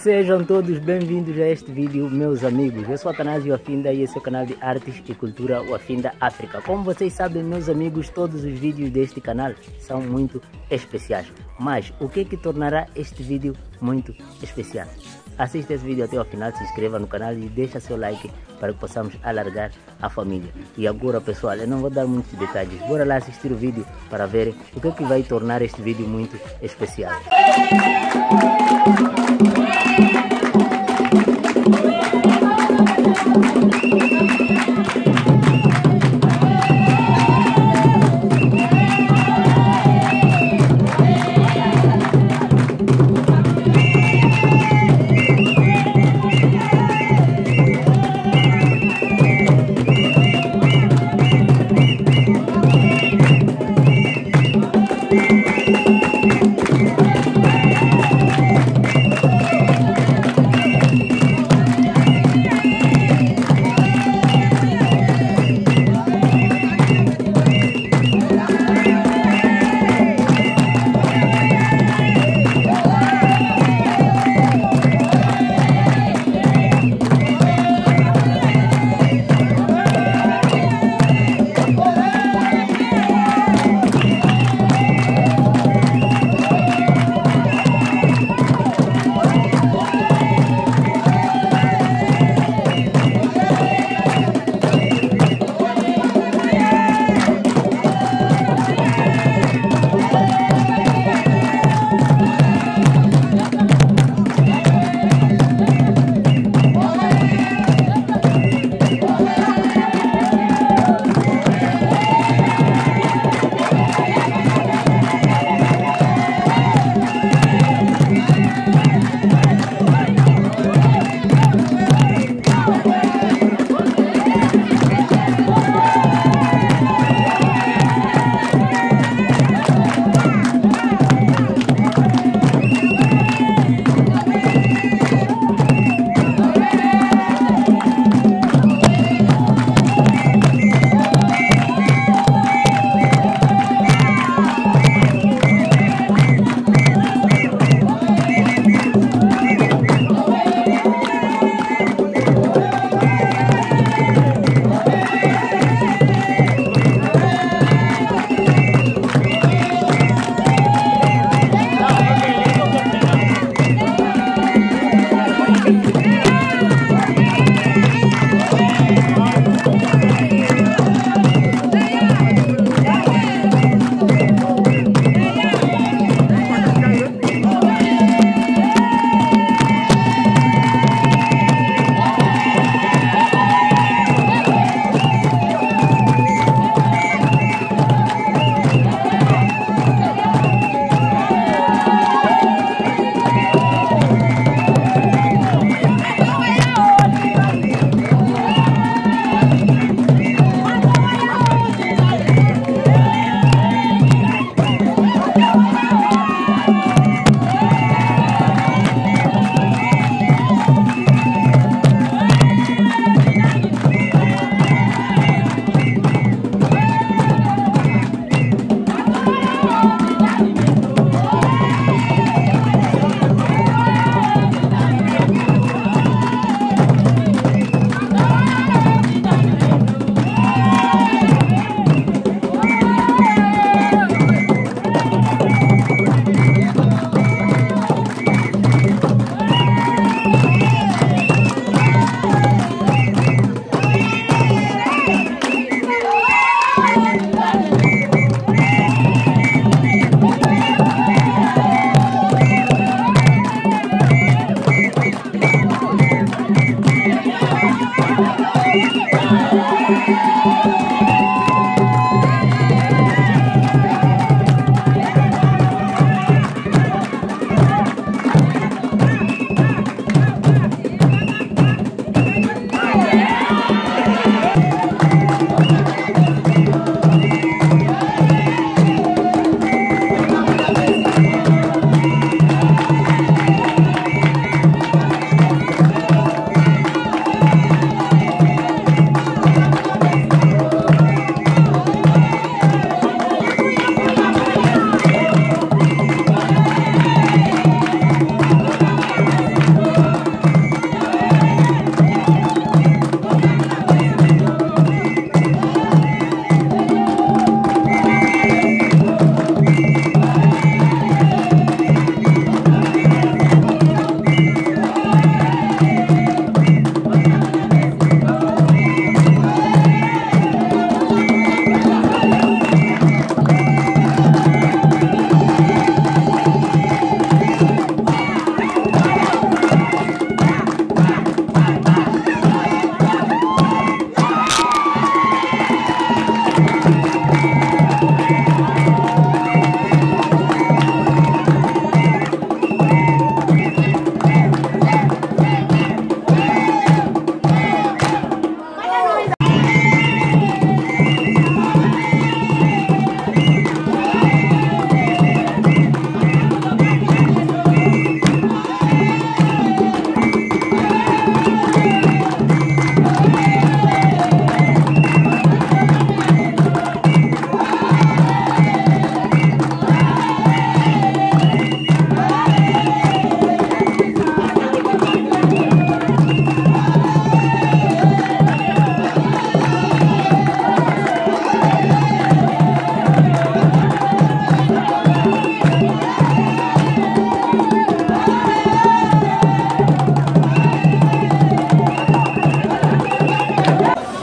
Sejam todos bem-vindos a este vídeo, meus amigos. Eu sou Atanásio Afinda e esse é o canal de Artes e Cultura, o Afinda África. Como vocês sabem, meus amigos, todos os vídeos deste canal são muito especiais. Mas o que tornará este vídeo muito especial? Assista esse vídeo até o final, se inscreva no canal e deixa seu like para que possamos alargar a família. E agora, pessoal, eu não vou dar muitos detalhes. Bora lá assistir o vídeo para ver o que vai tornar este vídeo muito especial.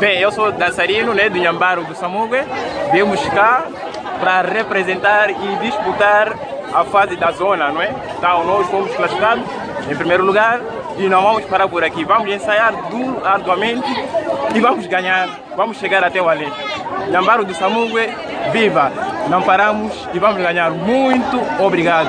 Bem, eu sou dançarino, né, do nambarro do SAMÚGUE. Viemos cá para representar e disputar a fase da zona, não é? Então nós fomos classificados em primeiro lugar e não vamos parar por aqui. Vamos ensaiar arduamente e vamos ganhar, vamos chegar até o além. Nambarro do SAMÚGUE, viva! Não paramos e vamos ganhar. Muito obrigado!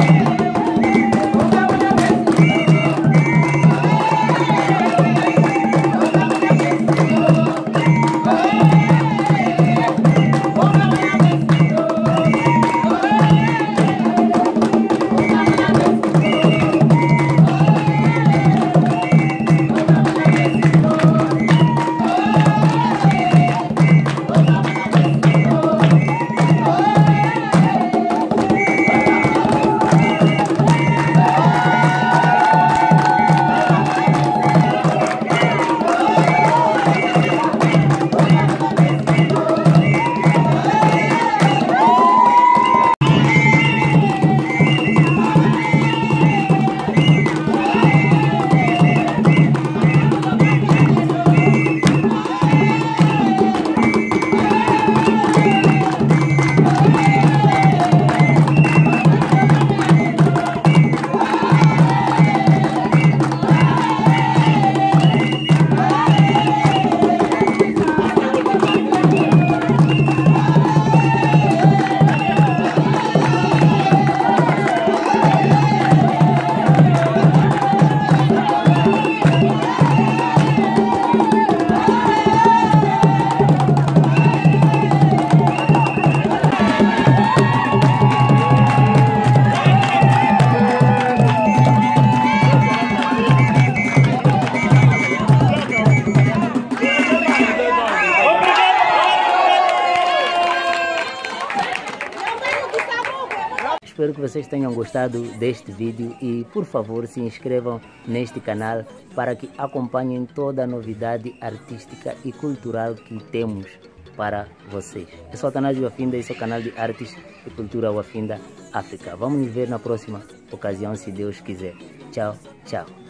Espero que vocês tenham gostado deste vídeo e, por favor, se inscrevam neste canal para que acompanhem toda a novidade artística e cultural que temos para vocês. Eu sou Atanásio Wafinda e sou o canal de artes e cultura Wafinda África. Vamos nos ver na próxima ocasião, se Deus quiser. Tchau, tchau.